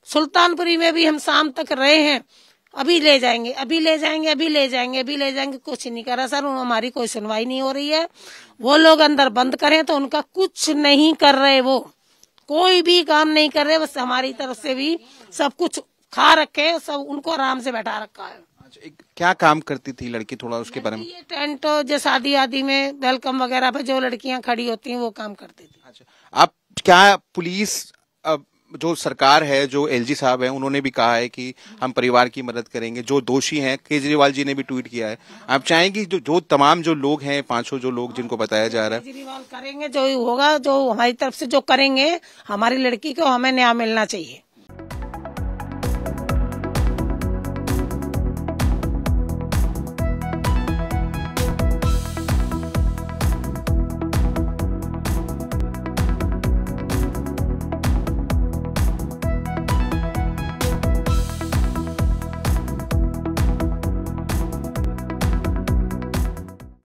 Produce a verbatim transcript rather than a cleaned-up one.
सुल्तानपुरी में भी हम शाम तक रहे हैं, अभी ले जाएंगे, अभी ले जाएंगे, अभी ले जाएंगे, अभी ले जाएंगे, कुछ नहीं करा सर। हमारी कोई सुनवाई नहीं हो रही है। वो लोग अंदर बंद करें तो उनका कुछ नहीं कर रहे, वो कोई भी काम नहीं कर रहे। बस हमारी तरफ से भी सब कुछ खा रखे, सब उनको आराम से बैठा रखा है। अच्छा, एक क्या काम करती थी लड़की, थोड़ा उसके बारे में? ये टेंट जो शादी आदि में वेलकम वगैरह पे जो लड़कियां खड़ी होती हैं वो काम करती थी। अच्छा, आप क्या पुलिस, अब जो सरकार है, जो एलजी साहब हैं, उन्होंने भी कहा है कि हम परिवार की मदद करेंगे, जो दोषी हैं, केजरीवाल जी ने भी ट्वीट किया है। आप चाहेंगे जो जो तमाम जो लोग हैं, पांचों जो लोग जिनको बताया जा रहा है, केजरीवाल करेंगे जो होगा, जो हमारी तरफ से जो करेंगे, हमारी लड़की को हमें न्याय मिलना चाहिए।